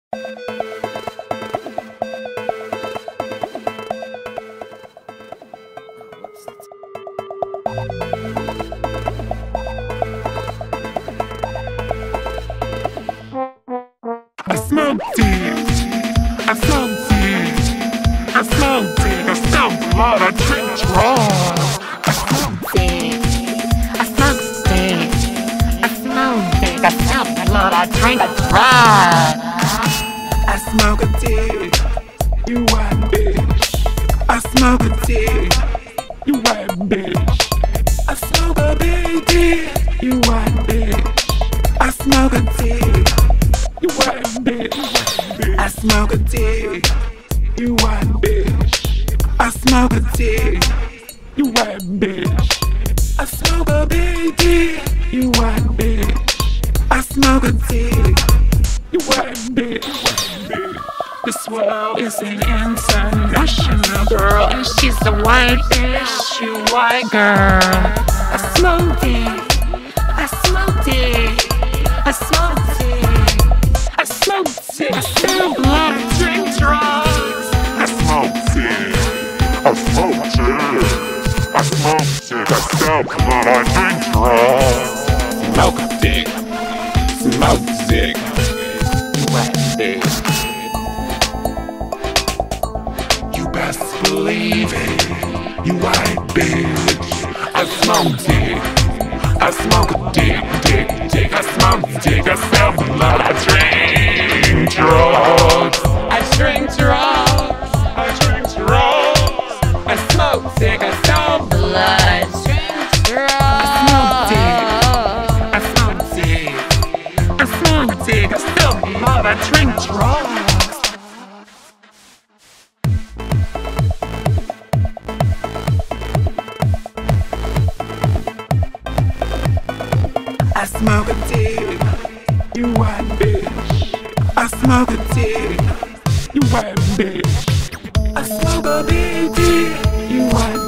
I smoked it, I smoked it, I smoked it, I smoked blood, I drink drugs. I smoked it, I smoked it, I smoked it, I smoked blood, I drink drugs. I smoke a dick, you white bitch. I smoke a dick, you white bitch. I smoke a big dick, you white bitch. I smoke a dick, you white bitch. I smoke a dick, you white bitch. I smoke a dick, you white bitch. I smoke a big dick, you white bitch. I smoke a dick, you white bitch. This world is an international girl, and she's a white bitch, you white girl. I smoked it, I smoked it, I smoked it, I smoked it, I smoked blood, I drink drugs. I smoked it, I smoked it, I smoked it, I smoked blood, I drink drugs. Smoke a dick, smoke a dick, white bitch. You best believe it, you white bitch. I smoked it, I smoke a dick, dick. I smoke dick, I smell blood, I drink drugs. I drink drugs, I drink drugs. I smoke dick, I smell blood, I drink drugs. I smoke dick, I smoke dick, I smell blood, I drink drugs. I smoke a dick, you white bitch. I smoke a dick, you white bitch. I smoke a big dick, you white bitch.